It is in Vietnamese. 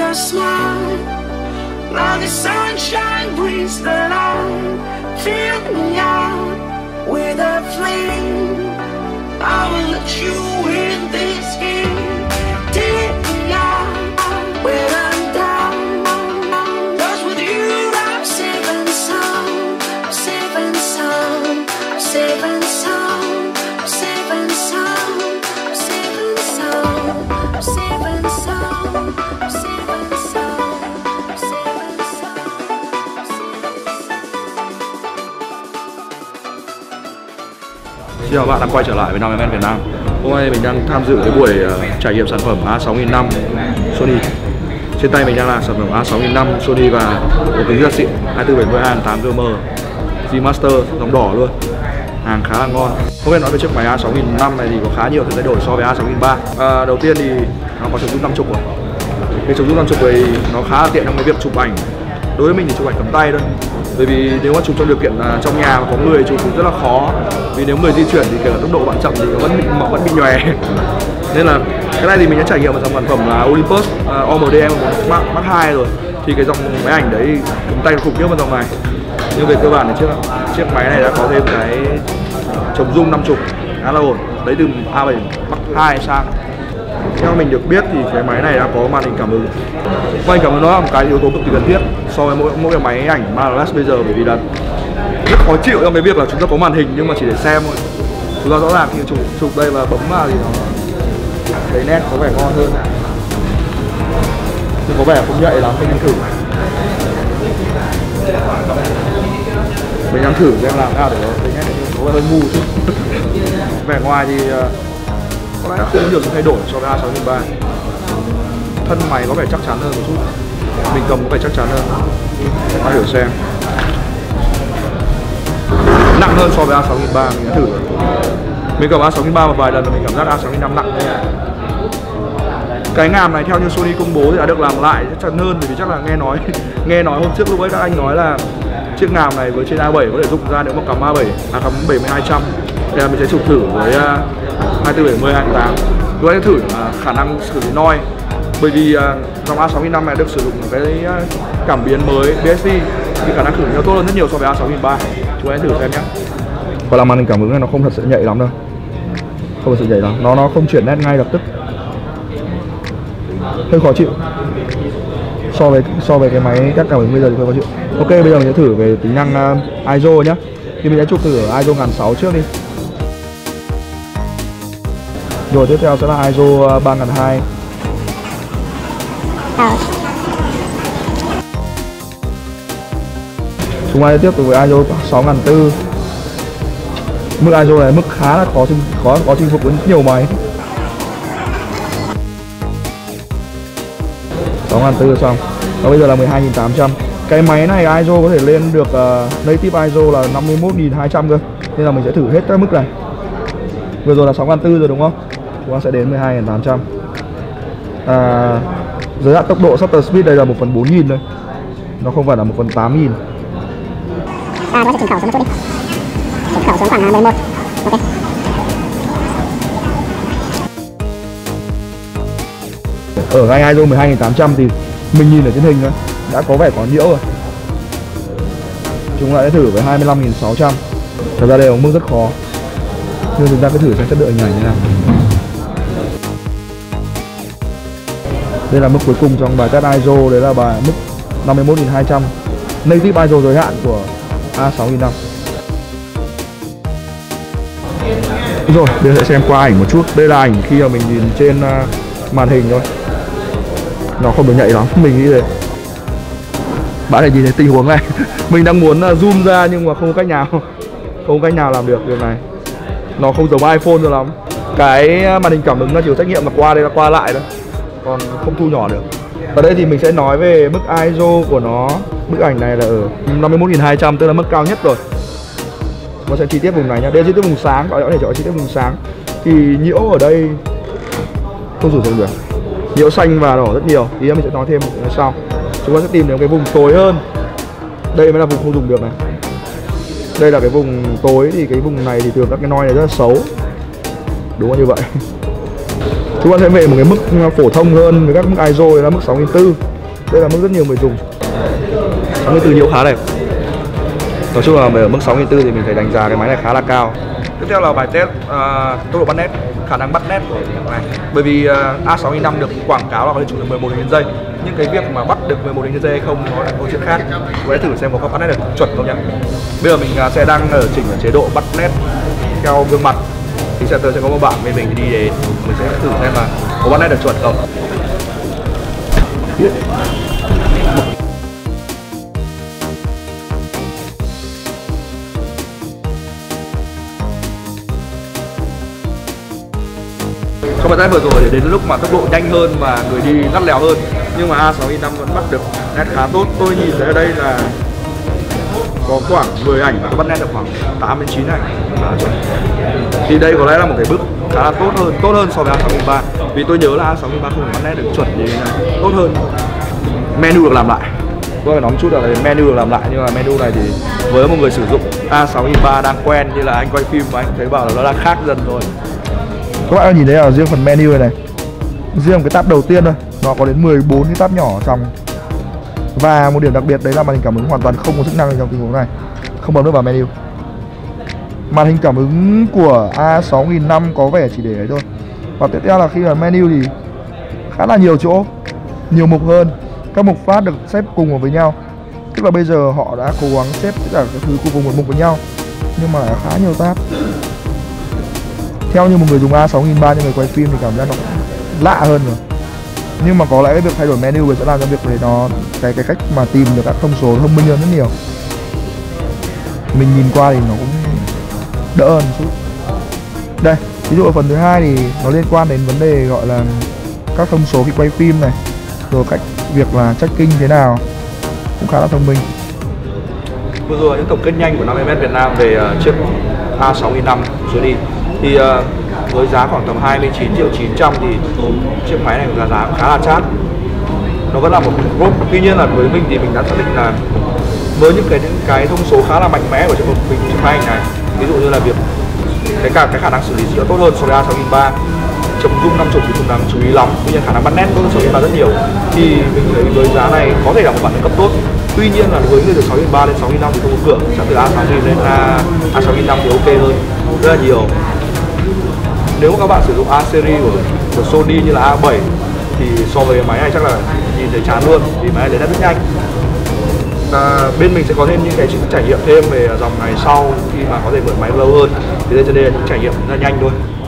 your smile, like the sunshine brings the light. Fill me out with a flame, I will let you in this game. Take me out when I'm down, 'cause with you I'm safe and sound. I'm safe and sound, I'm safe and sound, I'm safe and sound, I'm safe and sound, I'm safe and sound, I'm safe and sound, I'm safe and sound. Xin chào các bạn đã quay trở lại với 5mm Việt Nam. Hôm nay mình đang tham dự cái buổi trải nghiệm sản phẩm A6005 Sony. Trên tay mình đang là sản phẩm A6005 Sony và ổ cứng rất xịn 2470 8GM G Master dòng đỏ luôn, hàng khá là ngon. Hôm nay nói về chiếc máy A6005 này thì có khá nhiều thay đổi so với A6003. Đầu tiên thì nó có chống rung 50 rồi. Cái chống rung 50 này nó khá là tiện trong cái việc chụp ảnh. Đối với mình thì chụp ảnh cầm tay thôi. Bởi vì nếu mà chụp trong điều kiện trong nhà mà có người chụp cũng rất là khó. Vì nếu người di chuyển thì kể cả tốc độ bạn chậm thì nó vẫn bị nhòe. Nên là cái này thì mình đã trải nghiệm một dòng sản phẩm là Olympus OMD Mark 2 rồi. Thì cái dòng máy ảnh đấy cầm tay khủng khiếp hơn dòng này. Nhưng về cơ bản thì chiếc máy này đã có thêm cái chống rung 50 khá là ổn. Đấy từ A7 Mark 2 sang. Theo mình được biết thì cái máy này đã có màn hình cảm ứng. Màn hình cảm ứng nó là một cái yếu tố cực kỳ cần thiết so với mỗi cái máy ảnh mirrorless bây giờ, bởi vì là rất khó chịu trong cái việc là chúng ta có màn hình nhưng mà chỉ để xem thôi. Chúng ta rõ ràng khi chụp đây và bấm vào thì nó thấy nét có vẻ ngon hơn. Nhưng có vẻ không nhạy lắm, mình đang thử. Mình đang thử xem làm sao để nó thấy nét có vẻ hơi mù chút. Vẻ ngoài thì có lẽ không có nhiều sự thay đổi so với A6003. Thân máy có vẻ chắc chắn hơn một chút, mình cầm có vẻ chắc chắn hơn. Ta thử xem. Nặng hơn so với A6003, mình đã thử rồi. Mình cầm A6003 một vài lần và mình cảm giác A6005 nặng. Cái ngàm này theo như Sony công bố thì đã được làm lại chắc chắn hơn, bởi vì chắc là nghe nói hôm trước lúc ấy các anh nói là chiếc ngàm này với trên A7 có thể dụng ra nếu mà cắm cắm 70-200. Thì mình sẽ chụp thử với 2470 28. Tôi sẽ thử khả năng xử lý noi. Bởi vì dòng A6005 này được sử dụng cái cảm biến mới BSD thì khả năng xử lý nó tốt hơn rất nhiều so với A6003. Chúng ta hãy thử xem nhé. Còn là màn hình cảm ứng này nó không thật sự nhạy lắm đâu. Không thật sự nhạy lắm. Nó không chuyển nét ngay lập tức. Hơi khó chịu. So với cái máy các cảm ứng bây giờ thì hơi khó chịu. Ok, bây giờ mình sẽ thử về tính năng ISO nhé. Thì mình sẽ chụp thử ở ISO 1600 trước đi. Rồi tiếp theo sẽ là ISO 3200. Chúng ta tiếp tục với ISO 6400. Mức ISO này mức khá là khó chinh phục với nhiều máy. 6400 xong. Và bây giờ là 12800. Cái máy này ISO có thể lên được native ISO là 51200 cơ. Nên là mình sẽ thử hết các mức này. Vừa rồi là 6400 rồi đúng không? Chúng ta sẽ đến 12800. Giới hạn tốc độ shutter speed đây là 1/4000 thôi. Nó không phải là 1/8000. Chúng ta sẽ chỉnh khẩu xuống một chút đi. Chỉnh khẩu xuống khoảng 11. Ok. Ở ngay ISO 12800 thì mình nhìn ở trên hình thôi đã có vẻ có nhiễu rồi. Chúng ta sẽ thử với 25600. Thật ra đây là một mức rất khó, nhưng chúng ta cứ thử xem chất lượng hình ảnh như nào. Đây là mức cuối cùng trong bài test ISO, đấy là bài mức 51200 native ISO giới hạn của A6005. Rồi, bây giờ sẽ xem qua ảnh một chút. Đây là ảnh khi mà mình nhìn trên màn hình thôi. Nó không được nhạy lắm, mình nghĩ thế. Bạn hãy nhìn thấy tình huống này. Mình đang muốn zoom ra nhưng mà không có cách nào. Không có cách nào làm được điều này. Nó không giống iPhone rồi lắm. Cái màn hình cảm ứng nó chỉ có trách nhiệm là qua đây là qua lại thôi, còn không thu nhỏ được. Ở đây thì mình sẽ nói về mức ISO của nó. Bức ảnh này là ở 51200, tức là mức cao nhất rồi. Nó sẽ chi tiết vùng này nhá. Đây là chi tiết vùng sáng, các bạn có thể chọn chi tiết vùng sáng. Thì nhiễu ở đây không sử dụng được. Nhiễu xanh và đỏ rất nhiều. Thì mình sẽ nói thêm một cái sau. Chúng ta sẽ tìm đến cái vùng tối hơn. Đây mới là vùng không dùng được này. Đây là cái vùng tối, thì cái vùng này thì thường các cái noi này rất là xấu. Đúng là như vậy. Chúng ta sẽ về một cái mức phổ thông hơn với các mức ISO là mức 6400. Đây là mức rất nhiều người dùng. 64 nhiễu khá đẹp. Nói chung là ở mức 6400 thì mình phải đánh giá cái máy này khá là cao. Tiếp theo là bài test tốc độ bắt nét, khả năng bắt nét của này. Bởi vì A6005 được quảng cáo là có thể chụp được 11 hình trên giây, nhưng cái việc mà bắt được 11 hình trên giây hay không nó là câu chuyện khác. Tôi sẽ thử xem có bắt nét được chuẩn không nhá. Bây giờ mình sẽ đang chỉnh ở chế độ bắt nét theo gương mặt. Thì sẽ có một bạn bên mình đi đến, mình sẽ thử xem là có bắt nét được chuẩn không. Trong bài test vừa rồi đến lúc mà tốc độ nhanh hơn và người đi lắt léo hơn, nhưng mà A6005 vẫn bắt được nét khá tốt. Tôi nhìn thấy ở đây là có khoảng 10 ảnh và tôi bắt nét được khoảng 8 đến 9 ảnh. Thì đây có lẽ là một cái bước khá là tốt hơn so với A6003. Vì tôi nhớ là A6003 không thể bắt nét được chuẩn như thế này, tốt hơn. Menu được làm lại. Tôi phải nói một chút là menu được làm lại, nhưng mà menu này thì với một người sử dụng A6003 đang quen như là anh quay phim mà anh thấy bảo là nó đang khác dần rồi. Các bạn nhìn thấy ở riêng phần menu này, riêng cái tab đầu tiên thôi, nó có đến 14 cái tab nhỏ ở trong. Và một điểm đặc biệt đấy là màn hình cảm ứng hoàn toàn không có chức năng trong tình huống này, không bấm được vào menu. Màn hình cảm ứng của A6005 có vẻ chỉ để ấy thôi. Và tiếp theo là khi vào menu thì khá là nhiều chỗ, nhiều mục hơn. Các mục phát được xếp cùng với nhau. Tức là bây giờ họ đã cố gắng xếp tất cả các thứ cùng một mục với nhau, nhưng mà khá nhiều tab. Theo như một người dùng A6003 như người quay phim thì cảm giác nó lạ hơn rồi. Nhưng mà có lẽ cái việc thay đổi menu sẽ làm cho việc đấy nó cái cách mà tìm được các thông số thông minh hơn rất nhiều. Mình nhìn qua thì nó cũng đỡ hơn một chút. Đây, ví dụ ở phần thứ hai thì nó liên quan đến vấn đề gọi là các thông số khi quay phim này, rồi cách việc là tracking thế nào cũng khá là thông minh. Vừa rồi những tổng kết nhanh của 5M Việt Nam về chiếc A6005 Sony thì với giá khoảng tầm 29.900.000 thì chiếc máy này là giá khá là chát. Nó vẫn là một group. Tuy nhiên là với mình thì mình đã xác định là với những cái thông số khá là mạnh mẽ của chiếc máy này, ví dụ như là việc cái khả năng xử lý dữ liệu tốt hơn so với A6003, chống zoom 50 thì không đáng chú ý lắm, tuy nhiên khả năng bắt nét tốt hơn A6003 rất nhiều, thì mình thấy với giá này có thể là một bản nâng cấp tốt. Tuy nhiên là với người từ 6003 lên 6005 thì không có cửa, sẽ từ A60 lên A6005 thì ok hơn rất là nhiều. Nếu mà các bạn sử dụng A series của Sony như là A7 thì so với cái máy này chắc là nhìn thấy chán luôn, vì máy này lấy rất nhanh. Bên mình sẽ có thêm những cái trải nghiệm thêm về dòng này sau khi mà có thể mượn máy lâu hơn, thì đây cho nên là những trải nghiệm rất là nhanh thôi.